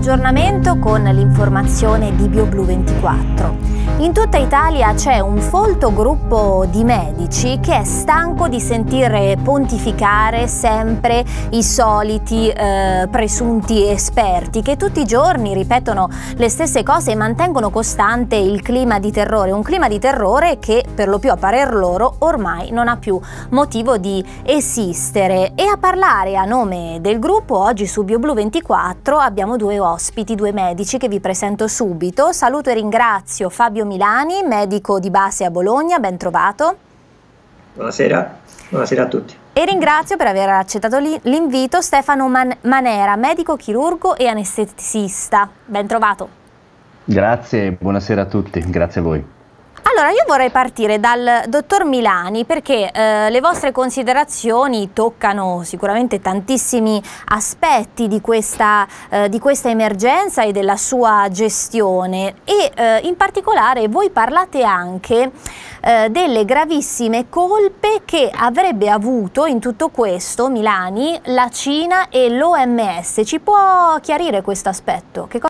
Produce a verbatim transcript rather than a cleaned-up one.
aggiornamento con l'informazione di BioBlu ventiquattro. In tutta Italia c'è un folto gruppo di medici che è stanco di sentire pontificare sempre i soliti eh, presunti esperti che tutti i giorni ripetono le stesse cose e mantengono costante il clima di terrore, un clima di terrore che per lo più a parer loro ormai non ha più motivo di esistere. E a parlare a nome del gruppo oggi su BioBlu ventiquattro abbiamo due ospiti, due medici che vi presento subito. Saluto e ringrazio Fabio Milani, medico di base a Bologna, ben trovato. Buonasera, buonasera a tutti. E ringrazio per aver accettato l'invito Stefano Man Manera, medico chirurgo e anestesista, ben trovato. Grazie, buonasera a tutti, grazie a voi. Allora, io vorrei partire dal dottor Milani perché eh, le vostre considerazioni toccano sicuramente tantissimi aspetti di questa, eh, di questa emergenza e della sua gestione e eh, in particolare voi parlate anche eh, delle gravissime colpe che avrebbe avuto in tutto questo, Milani, la Cina e l'O M S. Ci può chiarire questo aspetto? Che